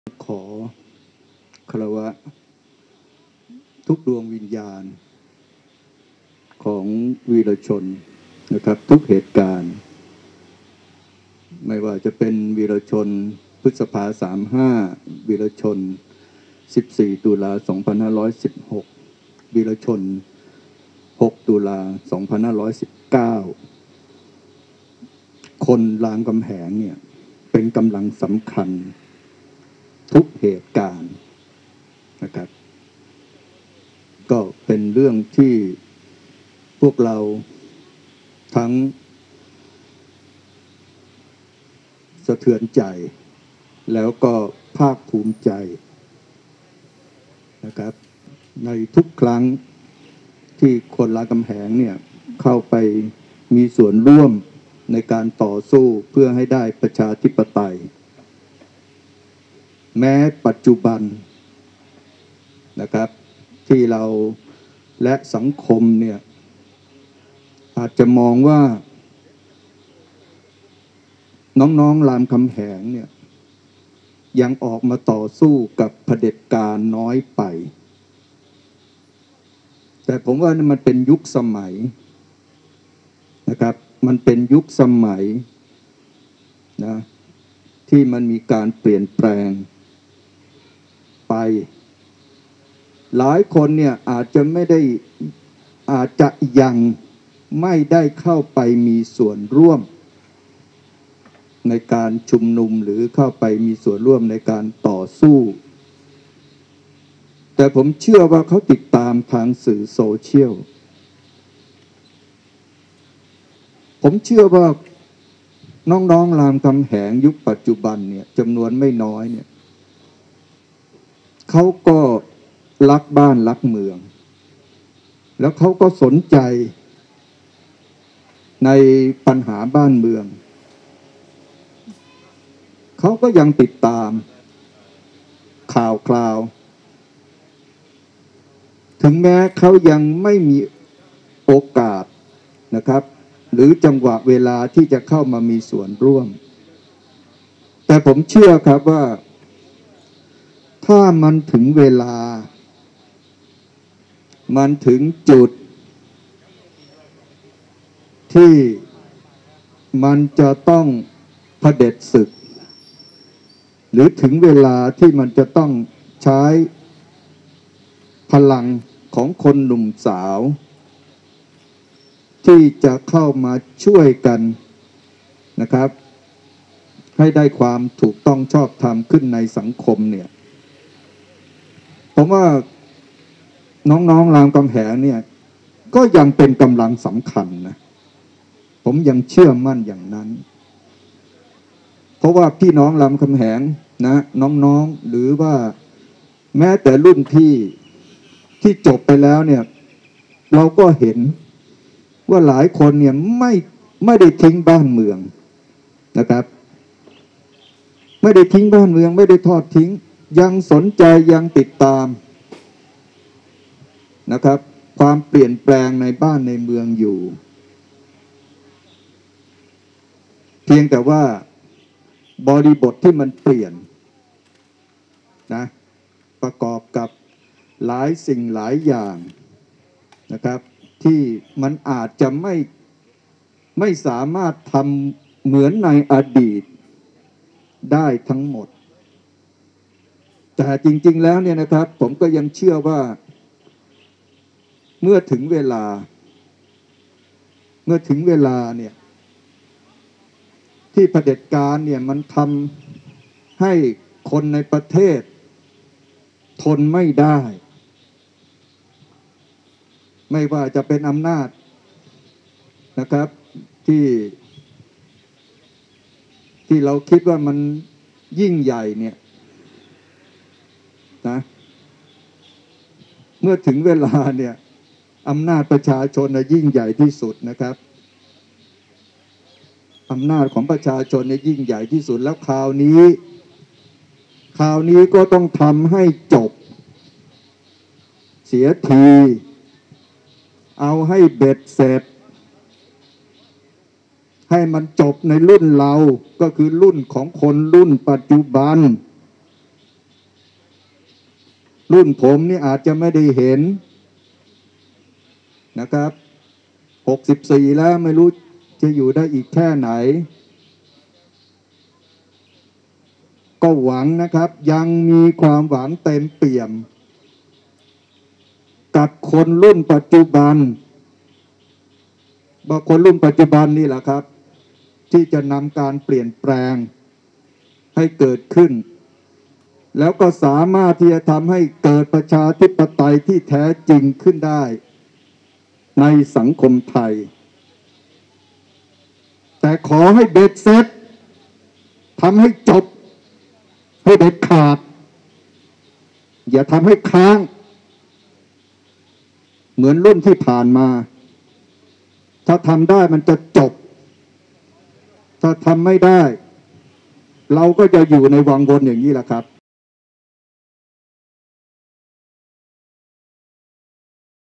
ขอคารวะทุกดวงวิญญาณของวีรชนนะครับทุกเหตุการณ์ไม่ว่าจะเป็นวีรชนพฤษภา35วีรชน14ตุลา2516วีรชน6ตุลา2519คนรามคำแหงเนี่ยเป็นกำลังสำคัญทุกเหตุการณ์นะครับก็เป็นเรื่องที่พวกเราทั้งสะเทือนใจแล้วก็ภาคภูมิใจนะครับในทุกครั้งที่คนรามคำแหงเนี่ยเข้าไปมีส่วนร่วมในการต่อสู้เพื่อให้ได้ประชาธิปไตยแม้ปัจจุบันนะครับที่เราและสังคมเนี่ยอาจจะมองว่าน้องๆรามคำแหงเนี่ยยังออกมาต่อสู้กับเผด็จการน้อยไปแต่ผมว่ามันเป็นยุคสมัยนะครับมันเป็นยุคสมัยนะที่มันมีการเปลี่ยนแปลงไปหลายคนเนี่ยอาจจะยังไม่ได้เข้าไปมีส่วนร่วมในการชุมนุมหรือเข้าไปมีส่วนร่วมในการต่อสู้แต่ผมเชื่อว่าเขาติดตามทางสื่อโซเชียลผมเชื่อว่าน้องๆรามคำแหงยุคปัจจุบันเนี่ยจำนวนไม่น้อยเนี่ยเขาก็รักบ้านรักเมืองแล้วเขาก็สนใจในปัญหาบ้านเมืองเขาก็ยังติดตามข่าวคราวถึงแม้เขายังไม่มีโอกาสนะครับหรือจังหวะเวลาที่จะเข้ามามีส่วนร่วมแต่ผมเชื่อครับว่าถ้ามันถึงเวลามันถึงจุดที่มันจะต้องเผด็จศึกหรือถึงเวลาที่มันจะต้องใช้พลังของคนหนุ่มสาวที่จะเข้ามาช่วยกันนะครับให้ได้ความถูกต้องชอบธรรมขึ้นในสังคมเนี่ยผมว่าน้องๆรามคำแหงเนี่ยก็ยังเป็นกำลังสำคัญนะผมยังเชื่อมั่นอย่างนั้นเพราะว่าพี่น้องรามคำแหงนะน้องๆหรือว่าแม้แต่รุ่นพี่ที่จบไปแล้วเนี่ยเราก็เห็นว่าหลายคนเนี่ยไม่ได้ทิ้งบ้านเมืองนะครับไม่ได้ทิ้งบ้านเมืองไม่ได้ทอดทิ้งยังสนใจยังติดตามนะครับความเปลี่ยนแปลงในบ้านในเมืองอยู่เพียงแต่ว่าบริบทที่มันเปลี่ยนนะประกอบกับหลายสิ่งหลายอย่างนะครับที่มันอาจจะไม่สามารถทำเหมือนในอดีตได้ทั้งหมดแต่จริงๆแล้วเนี่ยนะครับผมก็ยังเชื่อว่าเมื่อถึงเวลาเนี่ยที่เผด็จการเนี่ยมันทำให้คนในประเทศทนไม่ได้ไม่ว่าจะเป็นอำนาจนะครับที่เราคิดว่ามันยิ่งใหญ่เนี่ยนะเมื่อถึงเวลาเนี่ยอำนาจประชาชนยิ่งใหญ่ที่สุดนะครับอำนาจของประชาชนยิ่งใหญ่ที่สุดแล้วคราวนี้ก็ต้องทำให้จบเสียทีเอาให้เบ็ดเสร็จให้มันจบในรุ่นเราก็คือรุ่นของคนรุ่นปัจจุบันรุ่นผมนี่อาจจะไม่ได้เห็นนะครับ64แล้วไม่รู้จะอยู่ได้อีกแค่ไหนก็หวังนะครับยังมีความหวังเต็มเปี่ยมกับคนรุ่นปัจจุบันคนรุ่นปัจจุบันนี่แหละครับที่จะนำการเปลี่ยนแปลงให้เกิดขึ้นแล้วก็สามารถที่จะทำให้เกิดประชาธิปไตยที่แท้จริงขึ้นได้ในสังคมไทยแต่ขอให้เบ็ดเสร็จทำให้จบให้เด็ดขาดอย่าทำให้ค้างเหมือนรุ่นที่ผ่านมาถ้าทำได้มันจะจบถ้าทำไม่ได้เราก็จะอยู่ในวังวนอย่างนี้แหละครับ